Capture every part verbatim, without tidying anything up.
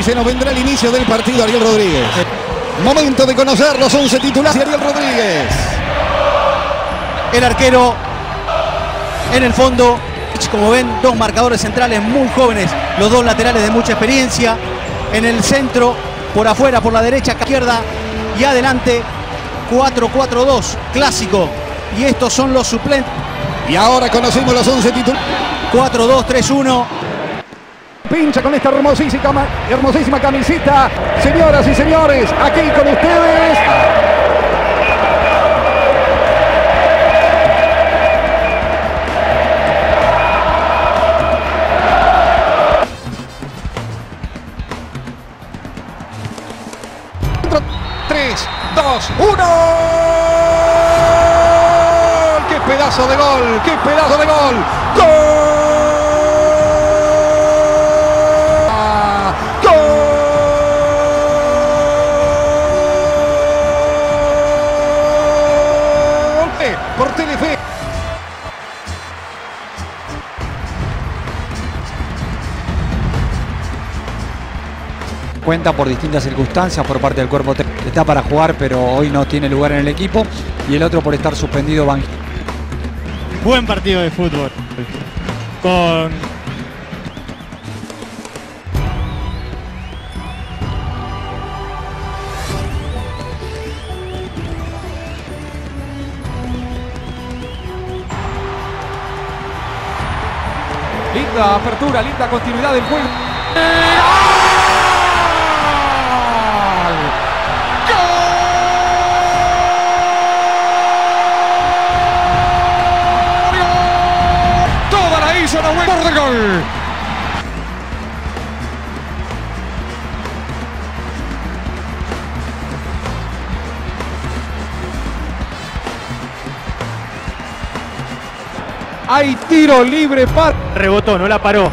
se nos vendrá el inicio del partido, Ariel Rodríguez. Momento de conocer los once titulares. Ariel Rodríguez. El arquero en el fondo. Como ven, dos marcadores centrales muy jóvenes. Los dos laterales de mucha experiencia. En el centro, por afuera, por la derecha, izquierda y adelante. cuatro cuatro dos, clásico. Y estos son los suplentes. Y ahora conocemos los once titulares. cuatro dos tres uno. Pincha con esta hermosísima, hermosísima camiseta. Señoras y señores, aquí con ustedes. tres, dos, uno. ¡Qué pedazo de gol! ¡Qué pedazo de gol! ¡Gol! Por Telefe. Cuenta por distintas circunstancias por parte del cuerpo técnico. Está para jugar, pero hoy no tiene lugar en el equipo. Y el otro por estar suspendido. Van... Buen partido de fútbol. Con... Linda apertura, linda continuidad del juego. Toda la hizo Nahuel por el gol. Hay tiro libre para... Rebotó, no la paró.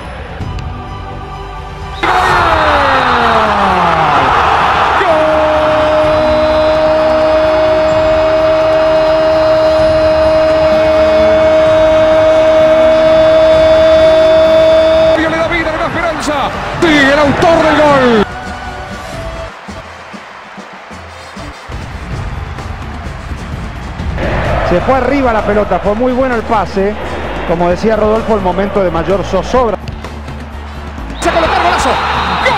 Le da vida, le da esperanza. Sí, el autor del gol. Se fue arriba la pelota, fue muy bueno el pase. Como decía Rodolfo, el momento de mayor zozobra. Se colocó el golazo. ¡Gol!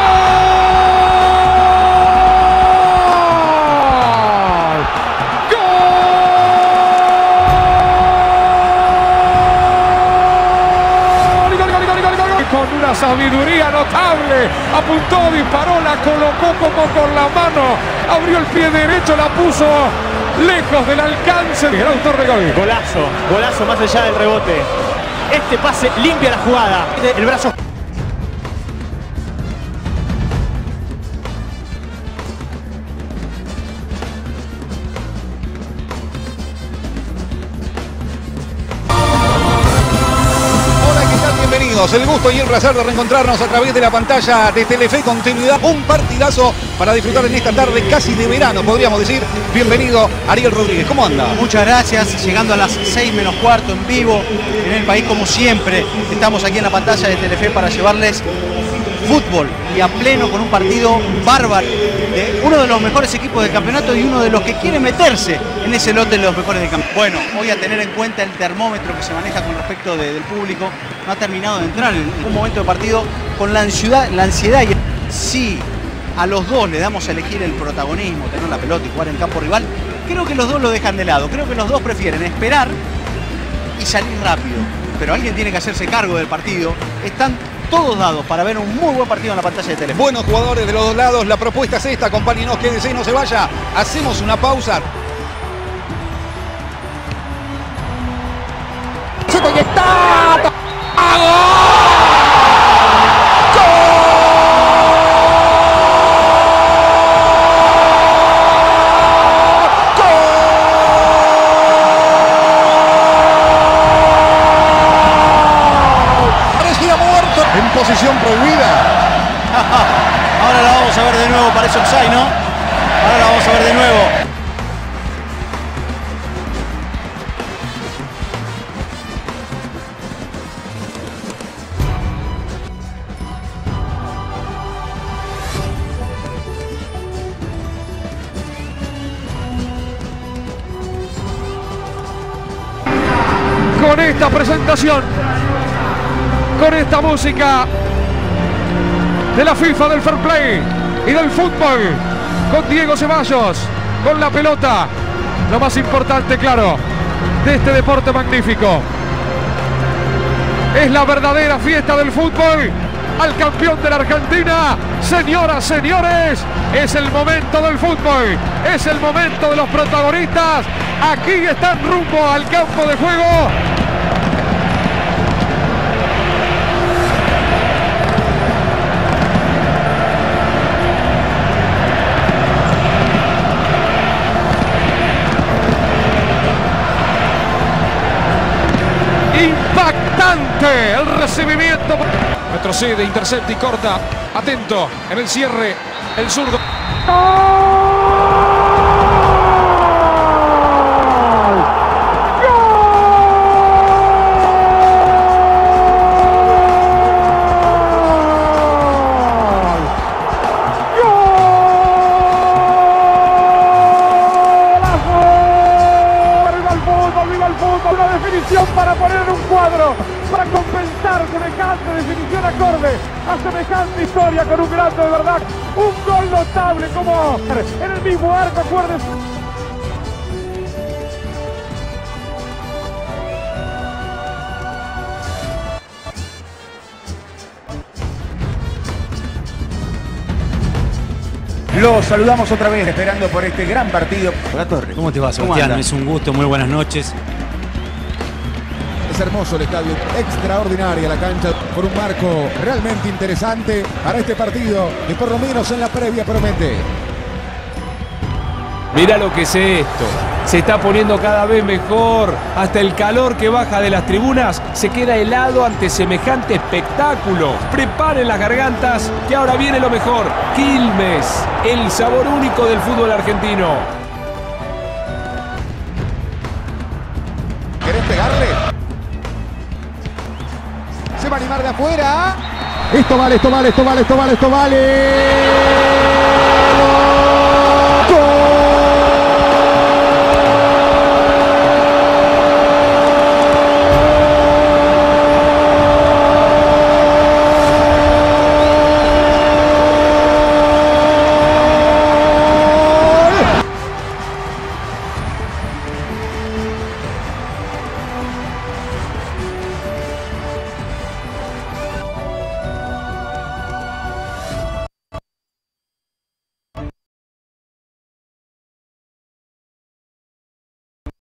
¡Gol! ¡Gol, gol, gol, gol, gol! Con una sabiduría notable. Apuntó, disparó, la colocó como con la mano. Abrió el pie derecho, la puso lejos del alcance del autor de gol. Golazo, golazo más allá del rebote. Este pase limpia la jugada. El brazo. Bienvenidos, el gusto y el placer de reencontrarnos a través de la pantalla de Telefe. Continuidad, un partidazo para disfrutar en esta tarde casi de verano, podríamos decir. Bienvenido, Ariel Rodríguez, ¿cómo anda? Muchas gracias, llegando a las seis menos cuarto en vivo en el país como siempre. Estamos aquí en la pantalla de Telefe para llevarles fútbol y a pleno con un partido bárbaro de uno de los mejores equipos del campeonato y uno de los que quiere meterse en ese lote de los mejores del campeonato. Bueno, hoy a tener en cuenta el termómetro que se maneja con respecto de, del público. No ha terminado de entrar en un momento de partido con la ansiedad, la ansiedad y si a los dos le damos a elegir el protagonismo, tener la pelota y jugar en campo rival, creo que los dos lo dejan de lado. Creo que los dos prefieren esperar y salir rápido. Pero alguien tiene que hacerse cargo del partido. Están todos dados para ver un muy buen partido en la pantalla de Telefe. Buenos jugadores de los dos lados. La propuesta es esta, acompáñenos, quédese, no se vaya. Hacemos una pausa. ¡Se está! En posición prohibida. Ahora la vamos a ver de nuevo, parece offside, ¿no? Ahora la vamos a ver de nuevo. con esta presentación, con esta música de la FIFA, del Fair Play y del fútbol, con Diego Ceballos, con la pelota, lo más importante, claro, de este deporte magnífico. Es la verdadera fiesta del fútbol. Al campeón de la Argentina, señoras, señores, es el momento del fútbol, es el momento de los protagonistas. Aquí están rumbo al campo de juego. Impactante el recibimiento. Retrocede, intercepta y corta. Atento en el cierre, el zurdo. Una definición para poner en un cuadro, para compensar semejante definición acorde a semejante historia con un grande de verdad. Un gol notable como en el mismo arco, acuérdense. Los saludamos otra vez, esperando por este gran partido. Hola Torre. ¿Cómo te va, Sebastián? Es un gusto, muy buenas noches. Es hermoso el estadio, extraordinaria la cancha, por un marco realmente interesante para este partido, que por lo menos en la previa promete. Mirá lo que es esto, se está poniendo cada vez mejor, hasta el calor que baja de las tribunas se queda helado ante semejante espectáculo. Preparen las gargantas, que ahora viene lo mejor. Quilmes, el sabor único del fútbol argentino. ¿Querés pegarle? Se va a animar de afuera. Esto vale, esto vale, esto vale, esto vale, esto vale. ¡Gol!